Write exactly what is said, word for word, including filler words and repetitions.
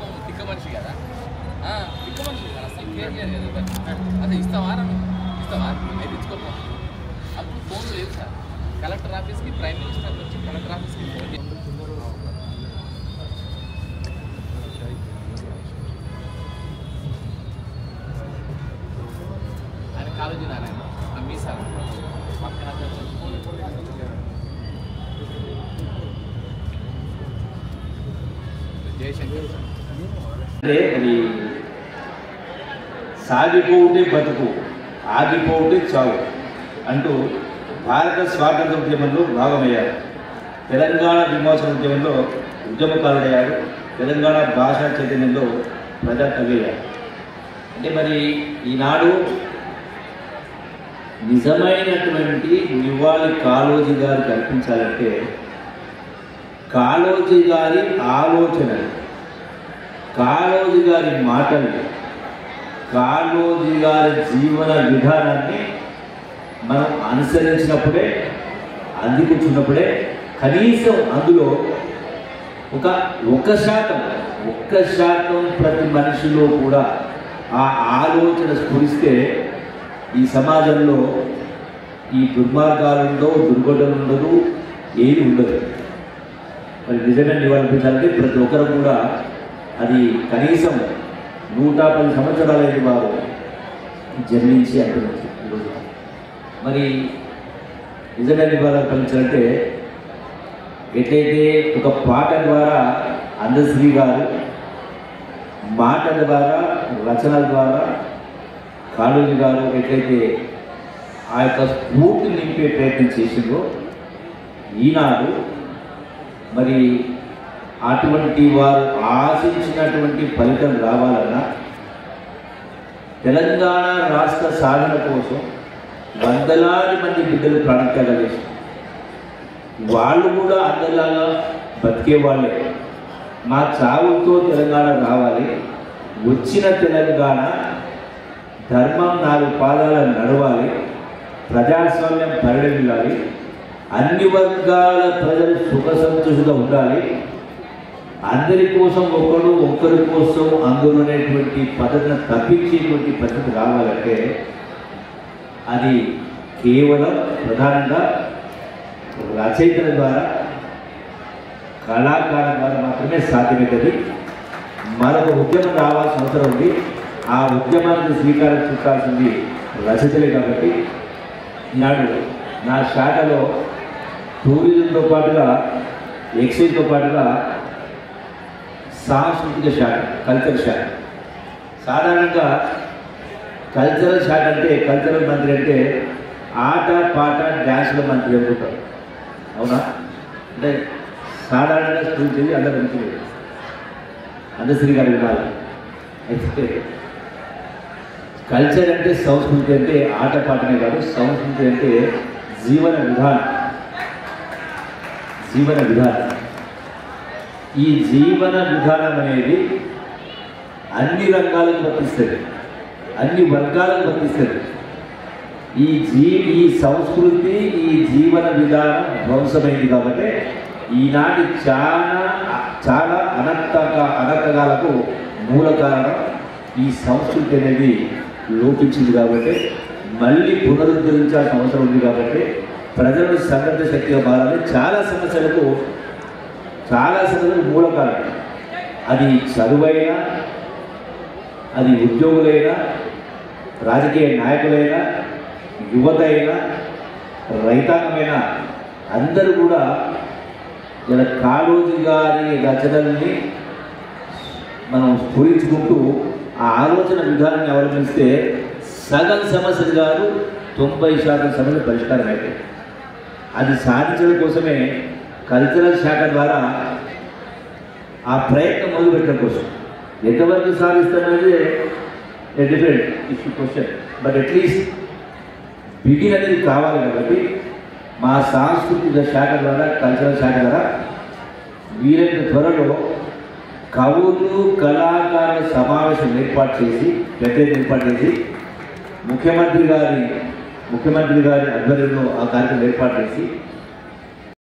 తిక్క మనిషి కదా, తిక్క మనిషి కదా, అసలు కేర్ చేయలేదు కదా. అదే ఇస్తావా రా, ఇస్తావా అయితే ఇచ్చుకోపో. అప్పుడు ఫోన్ లేదు సార్. కలెక్టర్ ఆఫీస్కి ప్రైమ్ మినిస్టర్ వచ్చి కలెక్టర్ ఆఫీస్కి ఫోన్ చేసి ఆయన కాలేజీ నారాయణ మీ సార్ పక్కన జయశంకర్ సార్. అంటే అది సాగిపోవుటే బతుకు, ఆగిపోవుటే చావు అంటూ భారత స్వాతంత్ర ఉద్యమంలో భాగమయ్యారు. తెలంగాణ విమోచన ఉద్యమంలో ఉద్యమకారుడయ్యారు. తెలంగాణ భాషా చైతన్యంలో ప్రజా కవి అయ్యారు. అంటే మరి ఈనాడు నిజమైనటువంటి నివాళి కాళోజీ గారు కల్పించాలంటే కాళోజీ గారి ఆలోచనలు, కాళోజీ గారి మాటలు, కాళోజీ గారి జీవన విధానాన్ని మనం అనుసరించినప్పుడే, అందిపుచ్చున్నప్పుడే కనీసం అందులో ఒక ఒక్క శాతం ఒక్క శాతం ప్రతి మనిషిలో కూడా ఆ ఆలోచన స్ఫురిస్తే ఈ సమాజంలో ఈ దుర్మార్గాలు ఉండవు, దుర్ఘటనలు ఉండదు, ఏది ఉండదు. మరి నిజంగా నివారించాలంటే ప్రతి ఒక్కరు కూడా అది కనీసం నూట పది సంవత్సరాలైన వారు జన్మించి అంటున్నారు ఈరోజు. మరి నిజంగా నివారించాలంటే ఎట్లయితే ఒక పాట ద్వారా అందశ్రీ గారు మాటల ద్వారా, రచనల ద్వారా కాళోజీ గారు ఎట్లయితే ఆ యొక్క స్ఫూర్తిని నింపే ప్రయత్నం చేసిందో, ఈనాడు మరి అటువంటి వారు ఆశించినటువంటి ఫలితం రావాలన్నా తెలంగాణ రాష్ట్ర సాధన కోసం వందలాది మంది బిడ్డలు ప్రాణత్యాగాలు చేశారు. వాళ్ళు కూడా అందరిలాగా బతికే వాళ్ళే. మా చావుతో తెలంగాణ రావాలి, వచ్చిన తెలంగాణ ధర్మం నాలుగు పాదాల నడవాలి, ప్రజాస్వామ్యం పరిడమిల్లాలి, అన్ని వర్గాల ప్రజలు సుఖ సంతోషంగా ఉండాలి, అందరి కోసం ఒకరు ఒకరి కోసం అందరూ అనేటువంటి పద్ధతిని తప్పించేటువంటి పద్ధతి రావాలంటే అది కేవలం ప్రధానంగా రచయితల ద్వారా, కళాకారుల ద్వారా మాత్రమే సాధ్యమవుతుంది. మరొక ఉద్యమం రావాల్సిన అవసరం ఉంది. ఆ ఉద్యమానికి శ్రీకారం చుట్టాల్సింది రచయితలే. కాబట్టి ఈనాడు నా శాఖలో టూరిజంతో పాటుగా, ఎక్సైజ్తో పాటుగా సాంస్కృతిక శాఖ, కల్చరల్ శాఖ. సాధారణంగా కల్చరల్ శాఖ అంటే, కల్చరల్ మంత్రి అంటే ఆట పాట డ్యాన్స్ల మంత్రి అనుకుంటారు. అవునా? అంటే సాధారణంగా స్కూల్ చేసి అందరూ మంచిది అందశ్రీ గారు వినాలి. అయితే కల్చర్ అంటే, సంస్కృతి అంటే ఆట పాటనే కాదు, సంస్కృతి అంటే జీవన విధానం. జీవన విధానం ఈ జీవన విధానం అనేది అన్ని రంగాలకు వర్తిస్తుంది, అన్ని వర్గాలకు వర్తిస్తుంది. ఈ జీ ఈ సంస్కృతి, ఈ జీవన విధానం ధ్వంసమైంది కాబట్టి ఈనాటి చాలా చాలా అనర్థక అనర్థకాలకు మూల కారణం ఈ సంస్కృతి అనేది లోపించింది. కాబట్టి మళ్ళీ పునరుద్ధరించాల్సిన అవసరం ఉంది. కాబట్టి ప్రజలను సంఘటిత శక్తిగా మారాలి. చాలా సమస్యలకు చాలా సమస్యలకు మూల కారణం అది చదువైనా, అది ఉద్యోగులైనా, రాజకీయ నాయకులైనా, యువత అయినా, రైతాంగమైనా అందరూ కూడా ఇలా కాళోజీ గారి రచనల్ని మనం స్ఫురించుకుంటూ ఆ ఆలోచన విధానాన్ని అవలంబిస్తే సగం సమస్యలు కాదు, తొంభై శాతం సమస్యలు పరిష్కారం అయితే అది సాధించడం కోసమే కల్చరల్ శాఖ ద్వారా ఆ ప్రయత్నం మొదలుపెట్టడం కోసం. ఎంతవరకు సాధిస్తామనేది different issue question, but at least begin అనేది కావాలి. కాబట్టి మా సాంస్కృతిక శాఖ ద్వారా, కల్చరల్ శాఖ ద్వారా వీలైన త్వరలో కవులు, కళాకారుల సమావేశం ఏర్పాటు చేసి, ప్రత్యేక ఏర్పాటు చేసి ముఖ్యమంత్రి గారి ముఖ్యమంత్రి గారి ఆధ్వర్యంలో ఆ కార్యక్రమం ఏర్పాటు చేసి